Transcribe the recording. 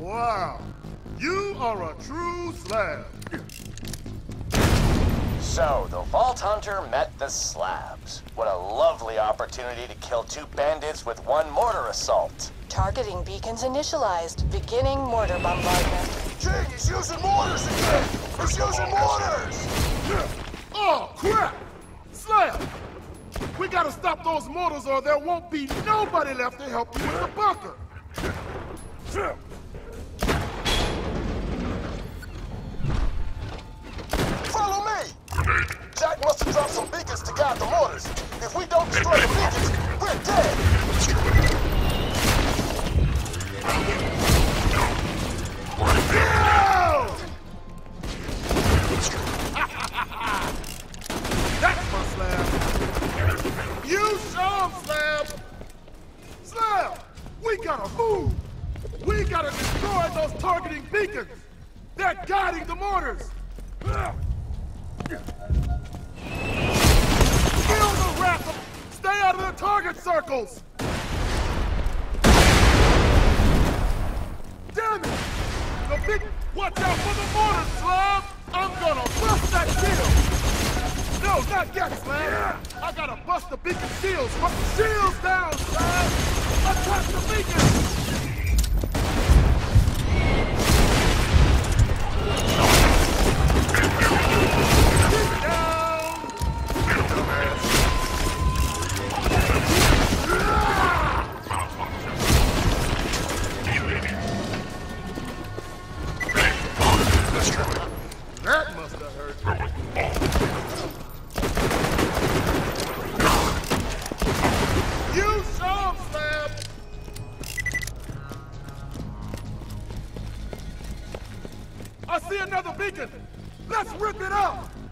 Wow. You are a true slab. So, the Vault Hunter met the slabs. What a lovely opportunity to kill two bandits with one mortar assault. Targeting beacons initialized. Beginning mortar bombardment. Jing, he's using mortars again! He's using mortars! Oh, crap! Slab! We gotta stop those mortars or there won't be nobody left to help you with the bunker! Follow me! Jack must have dropped some beacons to guide the mortars. If we don't destroy the beacons, we're dead! That's my slab! You show 'em, Slab! Slab! We gotta move! We gotta destroy those targeting beacons! They're guiding the mortars! Kill the rats! Stay out of the target circles! Damn it! The big... Watch out for the mortar, Slab! I'm gonna bust that shield! No, not yet, Slab! I gotta bust the beacon shields! Put the shields down, Slab! Attack the beacon! Keep down! That must have hurt. You saw him, Slab! I see another beacon! Let's rip it up!